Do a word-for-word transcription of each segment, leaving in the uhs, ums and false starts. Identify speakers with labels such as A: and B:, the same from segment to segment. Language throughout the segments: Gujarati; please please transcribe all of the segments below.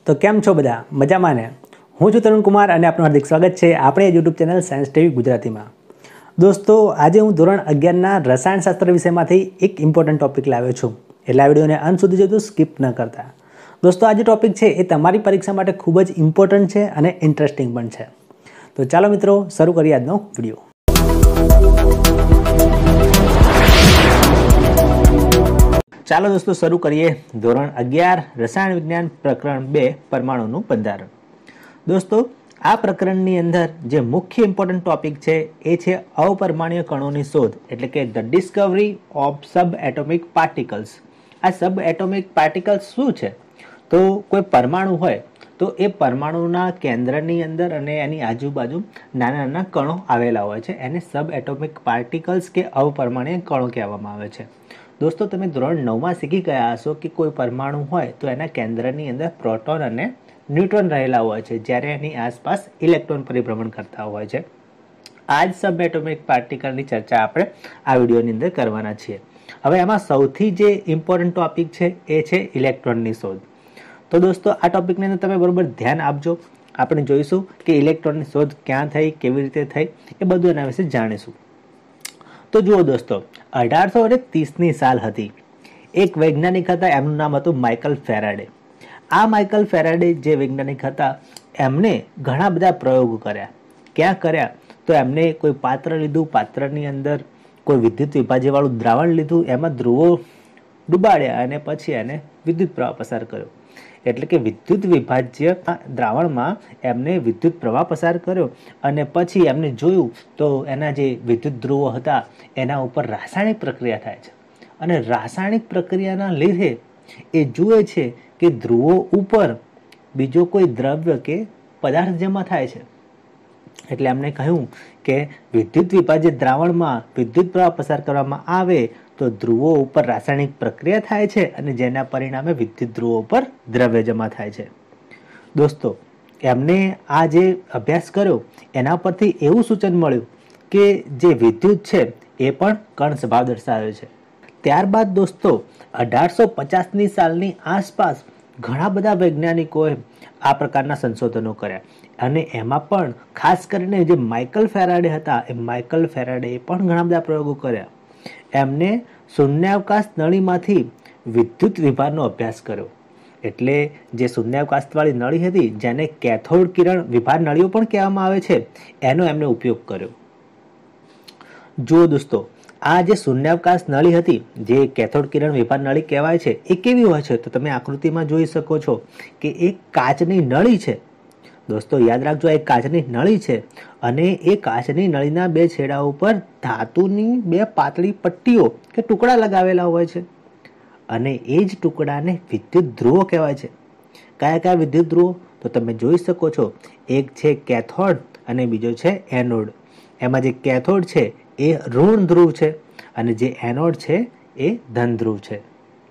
A: तो केम छो बधा मजामां ने? हूँ छुं तरुण कुमार और आपनुं हार्दिक स्वागत है आपणे YouTube channel science TV Gujarati में। दोस्तों आज हूँ धोरण अगियार ना रसायणशास्त्र विषयमांथी एक इम्पोर्टન્ટ टॉपिक लाव्यो छुं, एटले आ विडियोने अंत सुधी जोजो, स्कीप न करता। दोस्तों आज टॉपिक है ए तमारी परीक्षा माटे खूब ज इम्पोर्टન્ટ है अने इंटरेस्टिंग पण छे। तो चलो मित्रों शरू करीए आजनो विडियो। चलो दोस्तों शुरू करिए धोरण अगियार रसायण विज्ञान प्रकरण बे परमाणुનું બંધારણ। दोस्तों आ प्रकरणની અંદર જે મુખ્ય ઇમ્પોર્ટન્ટ ટોપિક છે એ છે અપરમાણ્વીય કણોની શોધ, એટલે કે the discovery of sub atomic particles. આ સબ એટોમિક પાર્ટિકલ્સ શું છે? તો કોઈ પરમાણુ હોય તો એ પરમાણુના કેન્દ્રની અંદર અને એની આજુબાજુ નાના નાના કણો આવેલા હોય છે, એને સબ એટોમિક પાર્ટિકલ્સ કે અપરમાણ્વીય કણો કહેવામાં આવે છે। दोस्तों તમે ધોરણ નવ માં શીખી ગયા હશો કે કોઈ પરમાણુ હોય તો એના કેન્દ્રની અંદર પ્રોટોન અને ન્યુટ્રોન રહેલા હોય છે, જ્યારે એની આસપાસ ઇલેક્ટ્રોન પરિભ્રમણ કરતા હોય છે। આ જ સબ એટોમિક પાર્ટિકલની ચર્ચા આપણે આ વિડીયોની અંદર કરવાના છીએ। હવે આમાં સૌથી જે ઇમ્પોર્ટન્ટ ટોપિક છે એ છે ઇલેક્ટ્રોનની શોધ। તો दोस्तों આ ટોપિકની અંદર તમે બરોબર ध्यान આપજો। આપણે જોઈશું કે ઇલેક્ટ્રોનની શોધ ક્યાં થઈ, કેવી રીતે થઈ, એ બધું એના વિશે જાણીશું। तो जुओ दोस्तों अठार सौ तीस नी साल हती। एक वैज्ञानिक हता, एमनुं नाम हतुं माइकल फेराडे। आ माइकल फेराडे जे वैज्ञानिक हता एमणे घणा बधा प्रयोग कर्या। क्या कर्या? तो एमणे कोई पात्र लीधुं, पात्रनी अंदर कोई विद्युत विभाज्यवाळुं द्रावण लीधुं, एमां ध्रुवो डुबाड्या अने पछी एने विद्युत प्रवाह पसार कर्यो। એટલે કે વિદ્યુત વિભાજ્ય દ્રાવણમાં એમને વિદ્યુત પ્રવાહ પસાર કર્યો અને પછી એમને જોયું તો એના જે વિદ્યુત ધ્રુવો હતા એના ઉપર રાસાયણિક પ્રક્રિયા થાય છે અને રાસાયણિક પ્રક્રિયાના લીધે એ જુએ છે કે ધ્રુવો ઉપર બીજો કોઈ દ્રવ્ય કે પદાર્થ જમા થાય છે। એટલે એમણે કહ્યું કે વિદ્યુત વિભાજ્ય દ્રાવણમાં વિદ્યુત પ્રવાહ પસાર કરવામાં આવે तो ध्रुवो पर रासायणिक प्रक्रिया थाय छे अने जेना परिणामे विद्युत ध्रुवो पर द्रव्य जमा थाय छे। दोस्तों एमने आ जे अभ्यास कर्यो एना परथी एवुं सूचन मळ्युं के जे विद्युत छे ए पण कण स्वभाव दर्शावे छे। त्यारबाद दोस्तों अठार सौ पचास नी सालनी आसपास घणा बधा वैज्ञानिकोए आ प्रकारना संशोधनो कर्या अने एमां पण खास करीने जे माइकल फेराडे हता ए माइकल फेराडे पण घणा बधा प्रयोगो कर्या। एमने शून्यावकाश नळीमांथी विद्युत विभारनो अभ्यास कर्यो। एटले जे शून्यावकाशवाળી नळी हती जेने कैथोड किरण विभार नळीओ पण कहेवामां आवे छे एनो एमणे उपयोग कर्यो। जो दोस्तों आ जे शून्यावकाश नळी हती जे कैथोड किरण विभार नळी कहेवाय छे ए केवी होय छे? तो तमे आकृतिमां जोई शको छो के एक काचनी नळी छे। दोस्तों याद राखजो एक काचनी नळी छे अने ए काचनी नळीना बे छेड़ा उपर धातुनी बे पातળી पट्टीओ के टुकड़ा लगावेला होय छे अने ए ज टुकड़ाने विद्युत ध्रुवो कहेवाय छे। कया कया विद्युत ध्रुवो? तो તમે જોઈ શકો છો, એક છે કેથોડ અને બીજો છે એનોડ। એમાં જે કેથોડ છે એ ઋણ ધ્રુવ છે અને જે એનોડ છે એ ધન ધ્રુવ છે।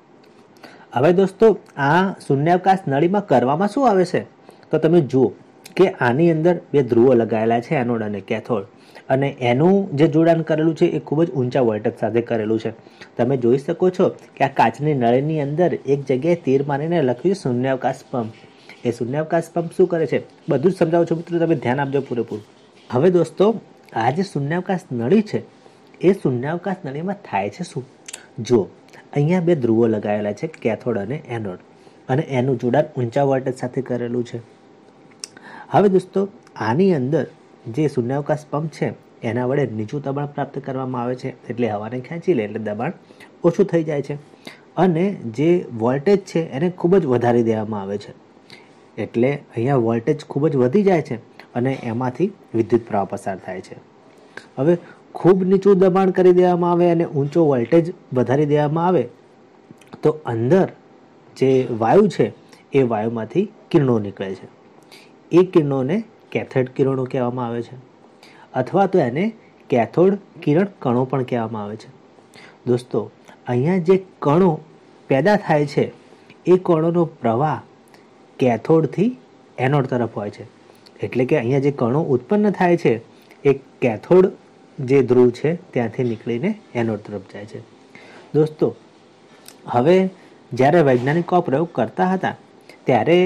A: હવે दोस्तों आ शून्यावकाश नळीमां करवामां शुं आवे छे? तो તમે જુઓ કે આની અંદર બે ધ્રુવો લગાવેલા છે, એનોડ અને કેથોડ, અને એનું જે જોડાણ કરેલું છે એ ખૂબ જ ઊંચા વોલ્ટેજ સાથે કરેલું છે। તમે જોઈ શકો છો કે આ કાચની નળીની અંદર એક જગ્યાએ તીર મારીને લખ્યું છે શૂન્યાવકાશ પંપ। એ શૂન્યાવકાશ પંપ શું કરે છે બધું જ સમજાવું છું મિત્રો, તમે ધ્યાન આપજો પૂરેપૂરું। હવે દોસ્તો આ જે શૂન્યાવકાશ નળી છે એ શૂન્યાવકાશ નળીમાં થાય છે શું? જુઓ અહીંયા બે ધ્રુવો લગાવેલા છે, કેથોડ અને એનોડ, અને એનું જોડાણ ઊંચા વોલ્ટેજ સાથે કરેલું છે। હવે દોસ્તો આની અંદર જે શૂન્યાવકાશ પંપ છે એના વડે નીચું દબાણ પ્રાપ્ત કરવામાં આવે છે, એટલે હવાને ખેંચી લે એટલે દબાણ ઓછું થઈ જાય છે અને જે વોલ્ટેજ છે એને ખૂબ જ વધારી દેવામાં આવે છે, એટલે અહીંયા વોલ્ટેજ ખૂબ જ વધી જાય છે અને એમાંથી વિદ્યુત પ્રવાહ પસાર થાય છે। હવે ખૂબ નીચું દબાણ કરી દેવામાં આવે અને ઊંચો વોલ્ટેજ વધારી દેવામાં આવે તો અંદર જે વાયુ છે એ વાયુમાંથી કિરણો નીકળે છે। એ કિરણોને કેથોડ કિરણો કહેવામાં આવે છે અથવા તો એને કેથોડ કિરણ કણો પણ કહેવામાં આવે છે। દોસ્તો અહીંયા જે કણો પેદા થાય છે એ કણોનો પ્રવાહ કેથોડથી એનોડ તરફ હોય છે, એટલે કે અહીંયા જે કણો ઉત્પન્ન થાય છે એ કેથોડ જે ધ્રુવ છે ત્યાંથી નીકળીને એનોડ તરફ જાય છે। દોસ્તો હવે જ્યારે વૈજ્ઞાનિકો આ પ્રયોગ કરતા હતા ત્યારે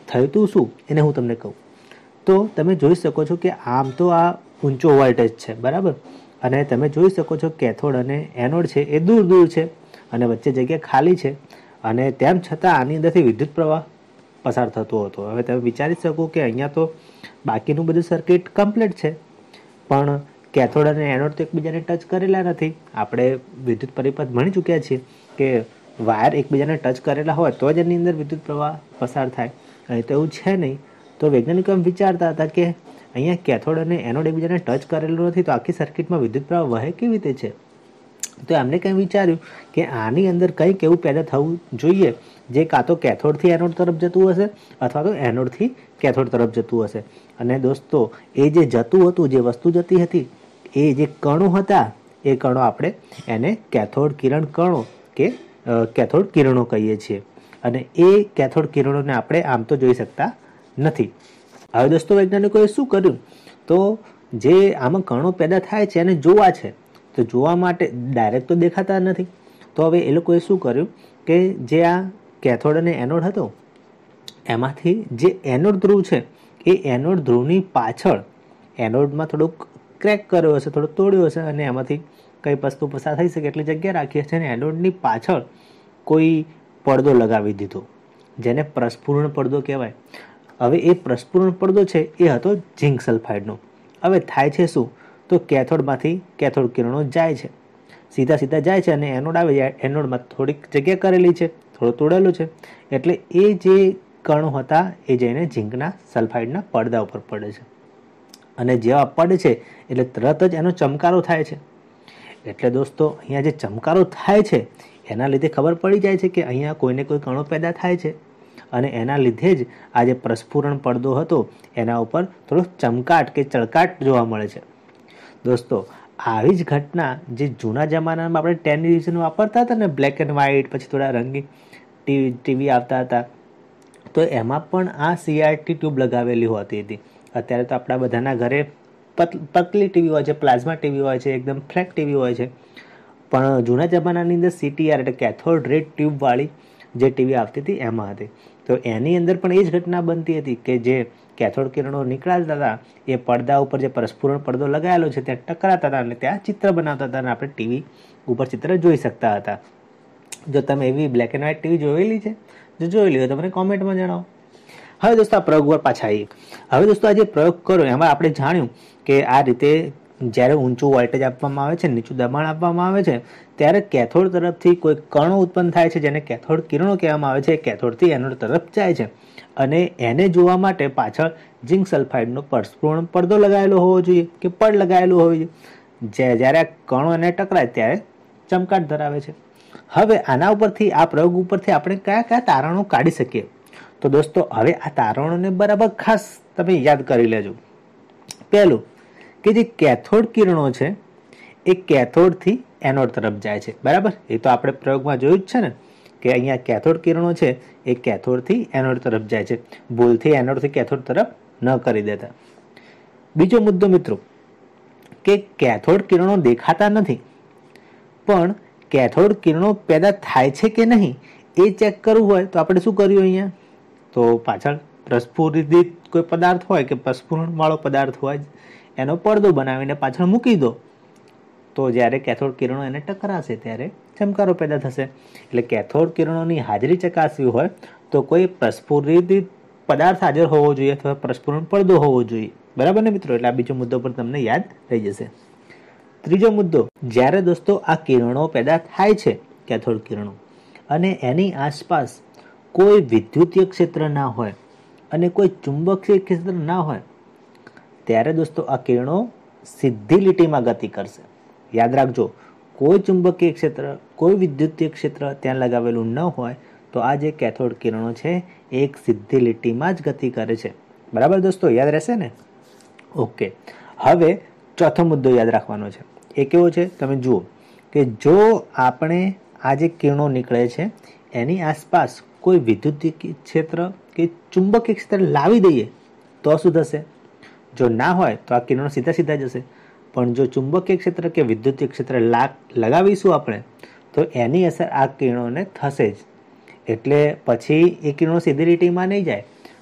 A: થયું તું શું એને હું તમને કહું. તો તમે જોઈ શકો છો કે આમ તો આ ઊંચો વોલ્ટેજ છે, બરાબર, અને તમે જોઈ શકો છો કેથોડ અને એનોડ છે એ દૂર દૂર છે અને વચ્ચે જગ્યા ખાલી છે, અને તેમ છતાં આની અંદરથી વિદ્યુત પ્રવાહ પસાર થતો હતો. હવે તમે વિચારી શકો કે અહીંયા તો બાકીનું બધું સર્કિટ કમ્પ્લીટ છે, પણ કેથોડ અને એનોડ તો એકબીજાને ટચ કરેલા નથી. આપણે વિદ્યુત પરિપથ ભણી ચૂક્યા છીએ કે વાયર એકબીજાને ટચ કરેલા હોય તો જ એની અંદર વિદ્યુત પ્રવાહ પસાર થાય. અહીં તો એવું છે નહીં. તો વૈજ્ઞાનિકો એમ વિચારતા હતા કે અહીંયા કેથોડ અને એનોડ એકબીજાને ટચ કરેલું નથી, તો આખી સર્કિટમાં વિદ્યુત પ્રવાહ વહે કેવી રીતે છે? તો એમને કંઈ વિચાર્યું કે આની અંદર કંઈક એવું પેદા થવું જોઈએ જે કાં તો કેથોડથી એનોડ તરફ જતું હશે અથવા તો એનોડથી કેથોડ તરફ જતું હશે. અને દોસ્તો એ જે જતું હતું, જે વસ્તુ જતી હતી, એ જે કણો હતા, એ કણો આપણે એને કેથોડ કિરણ કણો કે કેથોડ કિરણો કહીએ છીએ. અને એ કેથોડ કિરણોને આપણે આમ તો જોઈ શકતા નથી. હવે દોસ્તો વૈજ્ઞાનિકોએ શું કર્યું, તો જે આમાં કણો પેદા થાય છે એને જોવા છે, તો જોવા માટે ડાયરેક્ટ તો દેખાતા નથી. તો હવે એ લોકોએ શું કર્યું કે જે આ કેથોડ અને એનોડ હતો એમાંથી જે એનોડ ધ્રુવ છે એ એનોડ ધ્રુવની પાછળ એનોડમાં થોડુંક ક્રેક કર્યો હશે, થોડો તોડ્યો હશે, અને એમાંથી કઈ વસ્તુ પસાર થઈ શકે એટલી જગ્યા રાખી હશે, અને એનોડની પાછળ કોઈ પડદો લગાવી દીધો જેને પ્રસ્ફુરણ પડદો કહેવાય. હવે એ પ્રસ્ફુરણ પડદો છે એ હતો ઝિંક સલ્ફાઇડનો. હવે થાય છે શું, તો કેથોડમાંથી કેથોડ કિરણો જાય છે, સીધા સીધા જાય છે, અને એનોડ આવે જાય. એનોડમાં થોડીક જગ્યા કરેલી છે, થોડો તોડેલો છે, એટલે એ જે કણો હતા એ જઈને ઝિંકના સલ્ફાઇડના પડદા ઉપર પડે છે, અને જેવા પડે છે એટલે તરત જ એનો ચમકારો થાય છે. એટલે દોસ્તો અહીંયા જે ચમકારો થાય છે એના લીધે ખબર પડી જાય છે કે અહીંયા કોઈને કોઈ કણો પેદા થાય છે, અને એના લીધે જ આ જે પ્રસ્ફુરણ પડદો હતો એના ઉપર થોડો ચમકાટ કે ચળકાટ જોવા મળે છે. દોસ્તો આવી જ ઘટના જે જૂના જમાનામાં આપણે ટેલિવિઝન વાપરતા હતા ને, બ્લેક એન્ડ વ્હાઇટ, પછી થોડા રંગીન ટીવી ટીવી આવતા હતા, તો એમાં પણ આ સીઆરટી ટ્યુબ લગાવેલી હોતી હતી. અત્યારે તો આપણા બધાના ઘરે પતલી ટીવી હોય છે, પ્લાઝ્મા ટીવી હોય છે, એકદમ ફ્લેટ ટીવી હોય છે, પણ જૂના જમાનાની અંદર સીટીઆર એટલે કેથોડ રેડ ટ્યુબવાળી જે ટીવી આવતી હતી એમાં હતી. તો એની અંદર પણ એ જ ઘટના બનતી હતી કે જે કેથોડ કિરણો નીકળાતા હતા એ પડદા ઉપર જે પ્રસ્ફુરણ પડદો લગાવેલો છે ત્યાં ટકરાતા હતા અને ત્યાં ચિત્ર બનાવતા હતા, અને આપણે ટીવી ઉપર ચિત્ર જોઈ શકતા હતા. જો તમે એવી બ્લેક એન્ડ વ્હાઇટ ટીવી જોયેલી છે, જો જોયેલી હોય તો મને કોમેન્ટમાં જણાવો. હવે દોસ્તો આ પ્રયોગ પર પાછા આવીએ. હવે દોસ્તો આ જે પ્રયોગ કર્યો એમાં આપણે જાણ્યું કે આ રીતે જ્યારે ઊંચું વોલ્ટેજ આપવામાં આવે છે, નીચું દબાણ આપવામાં આવે છે, ત્યારે કેથોડ તરફથી કોઈ કણો ઉત્પન્ન થાય છે જેને કેથોડ કિરણો કહેવામાં આવે છે. કેથોડથી એનોડ તરફ જાય છે, અને એને જોવા માટે પાછળ ઝિંક સલ્ફાઇડનો પ્રસ્ફુરણ પડદો લગાવેલો હોવો જોઈએ કે પડ લગાવેલું હોવું જોઈએ. જ્યારે આ કણો એને ટકરાય ત્યારે ચમકાટ ધરાવે છે. હવે આના ઉપરથી, આ પ્રયોગ ઉપરથી આપણે કયા કયા તારણો કાઢી શકીએ? તો દોસ્તો હવે આ તારણોને બરાબર ખાસ તમે યાદ કરી લેજો. પહેલું કે જે કેથોડ કિરણો છે એ કેથોડથી એનોડ તરફ જાય છે, બરાબર. એ તો આપણે પ્રયોગમાં જોયું જ છે ને કે અહીંયા કેથોડ કિરણો છે એ કેથોડથી એનોડ તરફ જાય છે, ભૂલથી એનોડથી કેથોડ તરફ ન કરી દેતા. બીજો મુદ્દો મિત્રો કે કેથોડ કિરણો દેખાતા નથી, પણ કેથોડ કિરણો પેદા થાય છે કે નહીં એ ચેક કરવું હોય તો આપણે શું કર્યું અહીંયા, તો પાછળ પ્રસ્ફુરિત કોઈ પદાર્થ હોય કે પ્રસ્ફુરણ વાળો પદાર્થ હોય એનો પડદો બનાવીને પાછળ મૂકી દો, તો જ્યારે કેથોડ કિરણો એને ટકરાશે ત્યારે ચમકારો પેદા થશે. એટલે કેથોડ કિરણોની હાજરી ચકાસવી હોય તો કોઈ પ્રસ્ફુરિત પદાર્થ હાજર હોવો જોઈએ અથવા પ્રસ્ફુરણ પડદો હોવો જોઈએ, બરાબર ને મિત્રો. એટલે આ બીજો મુદ્દો પણ તમને યાદ રહી જશે. ત્રીજો મુદ્દો, જ્યારે દોસ્તો આ કિરણો પેદા થાય છે કેથોડ કિરણો, અને એની આસપાસ કોઈ વિદ્યુતીય ક્ષેત્ર ના હોય અને કોઈ ચુંબકીય ક્ષેત્ર ના હોય, ત્યારે દોસ્તો આ કિરણો સીધી લીટીમાં ગતિ કરશે. યાદ રાખજો, કોઈ ચુંબકીય ક્ષેત્ર, કોઈ વિદ્યુતીય ક્ષેત્ર ત્યાં લગાવેલું ન હોય તો આ જે કેથોડ કિરણો છે એ એક સીધી લીટીમાં જ ગતિ કરે છે, બરાબર દોસ્તો. યાદ રહેશે ને? ઓકે. હવે ચોથો મુદ્દો યાદ રાખવાનો છે. એ કેવો છે તમે જુઓ કે જો આપણે આ જે કિરણો નીકળે છે એની આસપાસ કોઈ વિદ્યુતીય ક્ષેત્ર કે ચુંબકીય ક્ષેત્ર લાવી દઈએ તો શું થશે? જો ના હોય તો આ કિરણો સીધા સીધા જશે, પણ જો ચુંબકીય ક્ષેત્ર કે વિદ્યુતીય ક્ષેત્ર લગાવીશું આપણે તો એની અસર આ કિરણોને થશે જ. એટલે પછી એ કિરણો સીધી લીટીમાં નહીં જાય,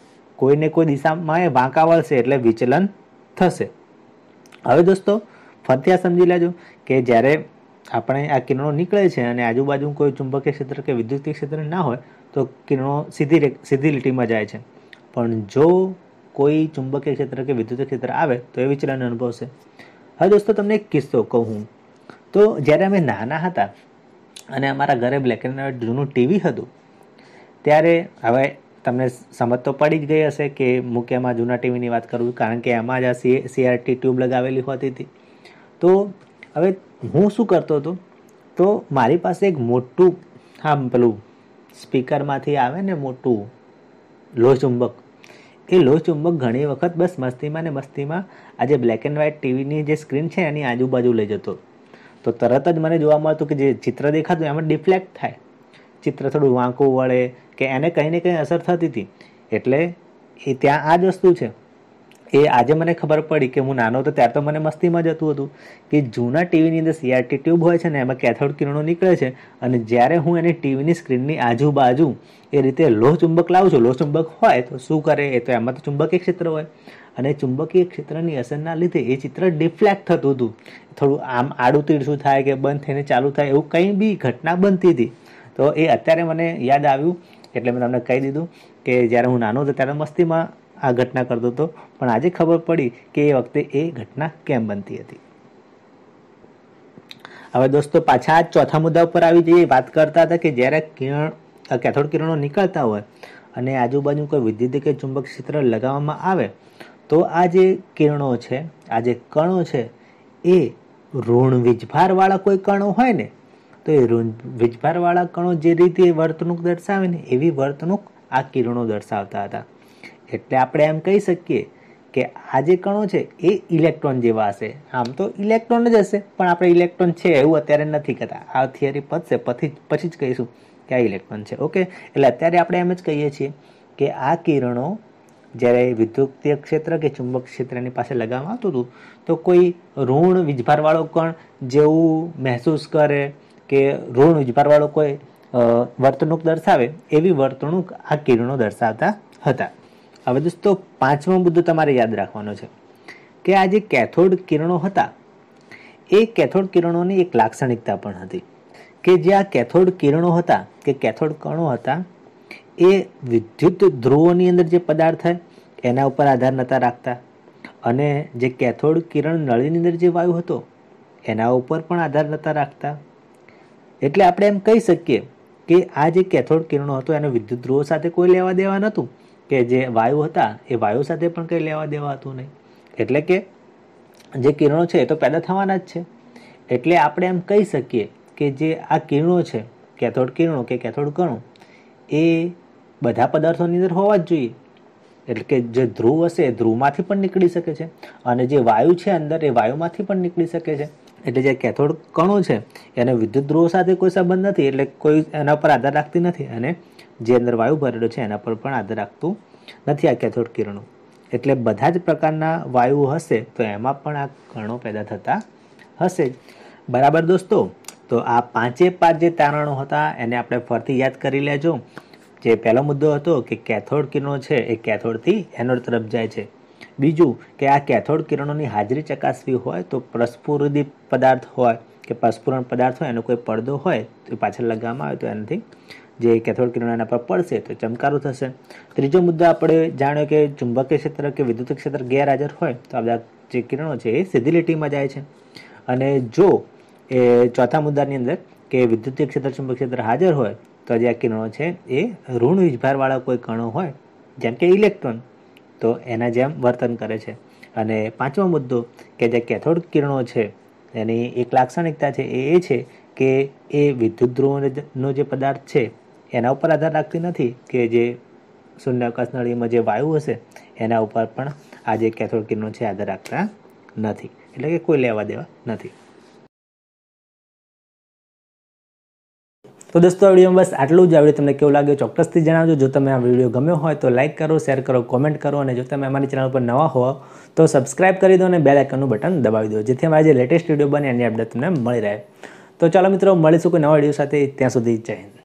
A: કોઈને કોઈ દિશામાં એ વાંકા વળશે એટલે વિચલન થશે। હવે દોસ્તો ફરતી આ સમજી લેજો કે જ્યારે આપણે આ કિરણો નીકળે છે અને આજુબાજુ કોઈ ચુંબકીય ક્ષેત્ર કે વિદ્યુતીય ક્ષેત્ર ના હોય તો કિરણો સીધી સીધી લીટીમાં જાય છે, પણ જો કોઈ ચુંબકીય ક્ષેત્ર કે વિદ્યુતીય ક્ષેત્ર આવે તો એ વિચલન અનુભવશે। હવે દોસ્તો તમને એક કિસ્સો કહું હું, તો જ્યારે અમે નાના હતા અને અમારા ઘરે બ્લેક એન્ડ વ્હાઇટ જૂનું ટીવી હતું, ત્યારે હવે તમને સમજ તો પડી જ ગઈ હશે કે મુખ્યમાં જૂના ટીવીની વાત કરું, કારણ કે એમાં જ આ સી સીઆરટી ટ્યુબ લગાવેલી હોતી હતી। તો હવે હું શું કરતો હતો, તો મારી પાસે એક મોટું હા પેલું સ્પીકરમાંથી આવે ને મોટું લોહ ચુંબક, એ લોહ ચુંબક ઘણી વખત બસ મસ્તીમાં ને મસ્તીમાં આ જે બ્લેક એન્ડ વ્હાઇટ ટીવીની જે સ્ક્રીન છે એની આજુબાજુ લઈ જતો, તો તરત જ મને જોવા મળતું કે જે ચિત્ર દેખાતું એમાં ડિફ્લેક્ટ થાય, ચિત્ર થોડું વાંકું વળે કે એને કંઈ ને કંઈ અસર થતી હતી। એટલે એ ત્યાં આ જ વસ્તુ છે। એ આજે મને ખબર પડી કે હું નાનો હતો ત્યારે તો મને મસ્તીમાં જતું હતું કે જૂના ટીવીની અંદર સીઆરટી ટ્યુબ હોય છે ને એમાં કેથોડ કિરણો નીકળે છે, અને જ્યારે હું એની ટીવીની સ્ક્રીનની આજુબાજુ એ રીતે લોહ ચુંબક લાવું છું, લોહ ચુંબક હોય તો શું કરે, એ તો એમાં તો ચુંબકીય ક્ષેત્ર હોય, અને ચુંબકીય ક્ષેત્રની અસરના લીધે એ ચિત્ર ડિફ્લેક્ટ થતું હતું, થોડું આમ આડું તીડું થાય કે બંધ થઈને ચાલુ થાય એવું કંઈ બી ઘટના બનતી હતી। તો એ અત્યારે મને યાદ આવ્યું એટલે મેં તમને કહી દીધું કે જ્યારે હું નાનો હતો ત્યારે મસ્તીમાં આ ઘટના કરતો હતો, પણ આજે ખબર પડી કે એ વખતે એ ઘટના કેમ બનતી હતી। હવે દોસ્તો પાછા આ ચોથા મુદ્દા ઉપર આવી જઈએ। વાત કરતા હતા કે જ્યારે કિરણ કેથોડ કિરણો નીકળતા હોય અને આજુબાજુ કોઈ વિદ્યુત કે ચુંબક ક્ષેત્ર લગાવવામાં આવે તો આ જે કિરણો છે, આ જે કણો છે, એ ઋણ વીજભારવાળા કોઈ કણો હોય ને, તો એ ઋણ વીજભારવાળા કણો જે રીતે વર્તણૂક દર્શાવે ને એવી વર્તણૂક આ કિરણો દર્શાવતા હતા। એટલે આપણે એમ કહી શકીએ કે આ જે કણો છે એ ઇલેક્ટ્રોન જેવા હશે। આમ તો ઇલેક્ટ્રોન જ હશે, પણ આપણે ઇલેક્ટ્રોન છે એવું અત્યારે નથી કહેતા, આ થિયરી પતશે પછી પછી જ કહીશું કે આ ઇલેક્ટ્રોન છે। ઓકે, એટલે અત્યારે આપણે એમ જ કહીએ છીએ કે આ કિરણો જ્યારે વિદ્યુતીય ક્ષેત્ર કે ચુંબક ક્ષેત્રની પાસે લગાવવામાં આવતું હતું તો કોઈ ઋણ વીજભારવાળો કણ જેવું મહેસૂસ કરે કે ઋણ વીજભારવાળો કોઈ વર્તણૂક દર્શાવે એવી વર્તણૂક આ કિરણો દર્શાવતા હતા। હવે દોસ્તો પાંચમો મુદ્દો તમારે યાદ રાખવાનો છે કે આ જે કેથોડ કિરણો હતા એ કેથોડ કિરણોની એક લાક્ષણિકતા પણ હતી કે જે આ કેથોડ કિરણો હતા કે કેથોડ કણો હતા એ વિદ્યુત ધ્રુવોની અંદર જે પદાર્થ હોય એના ઉપર આધાર નહોતા રાખતા, અને જે કેથોડ કિરણ નળીની અંદર જે વાયુ હતો એના ઉપર પણ આધાર નહોતા રાખતા। એટલે આપણે એમ કહી શકીએ કે આ જે કેથોડ કિરણો હતો એને વિદ્યુત ધ્રુવો સાથે કોઈ લેવા દેવા નહોતું, કે જે વાયુ હતા એ વાયુ સાથે પણ કંઈ લેવા દેવા હતું નહીં, એટલે કે જે કિરણો છે એ તો પેદા થવાના જ છે। એટલે આપણે એમ કહી શકીએ કે જે આ કિરણો છે, કેથોડ કિરણો કે કેથોડ કણો, એ બધા પદાર્થોની અંદર હોવા જ જોઈએ। એટલે કે જે ધ્રુવ હશે એ ધ્રુવમાંથી પણ નીકળી શકે છે, અને જે વાયુ છે અંદર એ વાયુમાંથી પણ નીકળી શકે છે। એટલે જે કેથોડ કણો છે એને વિદ્યુત ધ્રુવો સાથે કોઈ સંબંધ નથી, એટલે કોઈ એના પર આધાર રાખતી નથી, અને જે અંદર વાયુ ભરેલો છે એના પર પણ આધાર રાખતું નથી આ કેથોડ કિરણો। એટલે બધા જ પ્રકારના વાયુ હશે તો એમાં પણ આ કણો પેદા થતા હશે જ। બરાબર દોસ્તો, તો આ પાંચે પાંચ જે તારણો હતા એને આપણે ફરીથી યાદ કરી લેજો। જે પહેલો મુદ્દો હતો કે કેથોડ કિરણો છે એ કેથોડથી એનોડ તરફ જાય છે। બીજું કે આ કેથોડ કિરણોની હાજરી ચકાસવી હોય તો પ્રસ્ફુરિત પદાર્થ હોય કે પ્રસ્ફુરણ પદાર્થ હોય એનો કોઈ પડદો હોય તો પાછળ લગાવવામાં આવે તો એનાથી જે કેથોડ કિરણો એના પર પડશે તો ચમકારો થશે। ત્રીજો મુદ્દો આપણે જાણ્યો કે ચુંબકીય ક્ષેત્ર કે વિદ્યુત ક્ષેત્ર ગેરહાજર હોય તો આ બધા જે કિરણો છે એ સીધી લીટીમાં જાય છે। અને જો એ ચોથા મુદ્દાની અંદર કે વિદ્યુતીય ક્ષેત્ર ચુંબકીય ક્ષેત્ર હાજર હોય તો જે આ કિરણો છે એ ઋણ વીજભારવાળા કોઈ કણો હોય જેમ કે ઇલેક્ટ્રોન તો એના જેમ વર્તન કરે છે। અને પાંચમો મુદ્દો કે જે કેથોડ કિરણો છે એની એક લાક્ષણિકતા છે એ એ છે કે એ વિદ્યુત ધ્રુવનો જે પદાર્થ છે એના ઉપર આધાર રાખતી નથી, કે જે શૂન્યાવકાશ નળીમાં જે વાયુ હશે એના ઉપર પણ આ જે કેથોડ કિરણો છે આધાર રાખતા નથી, એટલે કે કોઈ લેવા દેવા નથી। તો દોસ્તો આ વિડીયોમાં બસ આટલું જ। આ વિડીયો તમને કેવું લાગ્યો ચોક્કસથી જણાવજો। જો તમે આ વિડીયો ગમ્યો હોય તો લાઇક કરો, શેર કરો, કોમેન્ટ કરો, અને જો તમે અમારી ચેનલ પર નવા હો તો સબસ્ક્રાઇબ કરી દો અને બેલ આઇકનનું બટન દબાવી દો, જેથી અમારી જે લેટેસ્ટ વિડીયો બને એની અપડેટ તમને મળી રહે। તો ચાલો મિત્રો, મળીશું કોઈ નવા વિડીયો સાથે, ત્યાં સુધી જય હિન્દ।